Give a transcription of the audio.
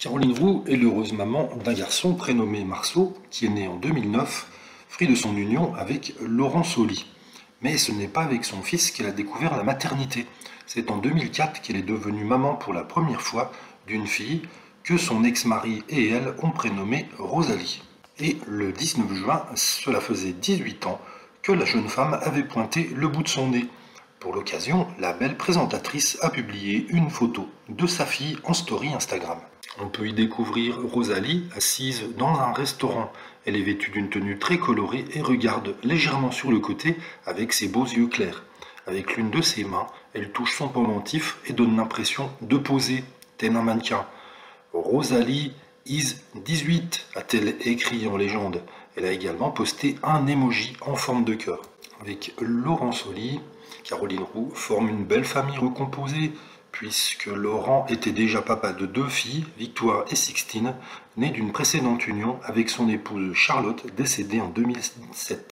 Caroline Roux est l'heureuse maman d'un garçon prénommé Marceau, qui est né en 2009, fruit de son union avec Laurent Soli. Mais ce n'est pas avec son fils qu'elle a découvert la maternité. C'est en 2004 qu'elle est devenue maman pour la première fois d'une fille que son ex-mari et elle ont prénommée Rosalie. Et le 19 juin, cela faisait 18 ans que la jeune femme avait pointé le bout de son nez. Pour l'occasion, la belle présentatrice a publié une photo de sa fille en story Instagram. On peut y découvrir Rosalie assise dans un restaurant. Elle est vêtue d'une tenue très colorée et regarde légèrement sur le côté avec ses beaux yeux clairs. Avec l'une de ses mains, elle touche son pendentif et donne l'impression de poser, tel un mannequin. Rosalie is 18, a-t-elle écrit en légende. Elle a également posté un emoji en forme de cœur. Avec Laurent Soli, Caroline Roux forme une belle famille recomposée, puisque Laurent était déjà papa de 2 filles, Victoire et Sixtine, nées d'une précédente union avec son épouse Charlotte, décédée en 2007.